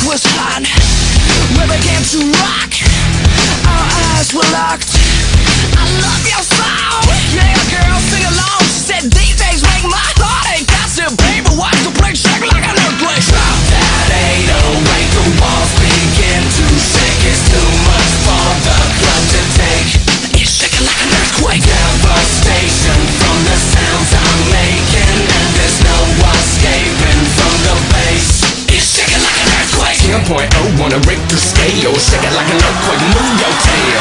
was hot. We began to rock. Our eyes were locked. I love your song. Yeah, girl, sing along. She said these days make my heart ache. I said, baby, watch the place shake like an earthquake. Drop that 808, the walls begin to shake. It's too much for the club to take. It's shaking like an earthquake. Devastation from the sounds I'm making, and there's no escaping from the bass. It's shaking like an earthquake. 10.0 on a Richter scale. Shake it like an earthquake, move your tail.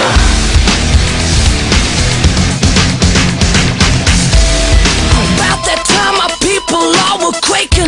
About that time my people all were quaking.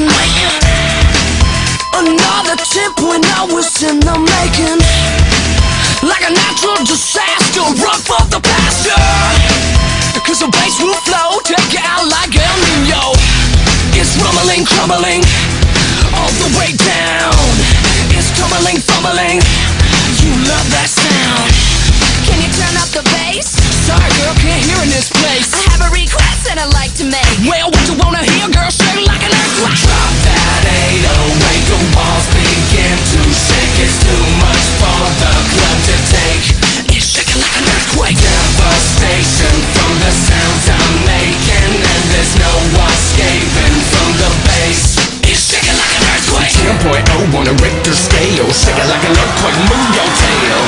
Another 10.0 was in the making. Like a natural disaster, run for the pasture. Cause the bass will flow, take you out like El Nino. It's rumbling, crumbling, all the way down. It's tumbling, fumbling. You love that sound. Can you turn up the bass? Sorry girl, can't hear in this place. I have a request that I'd like to make. Well, what you wanna hear, girl? Shake like an earthquake. Drop that 808, the walls begin to shake. It's too much for the club to take. It's shaking like an earthquake. Devastation from the sounds I'm making, and there's no escaping from the bass. It's shaking like an earthquake. 10.0 on a Richter scale. Shake it like an earthquake, move your tail.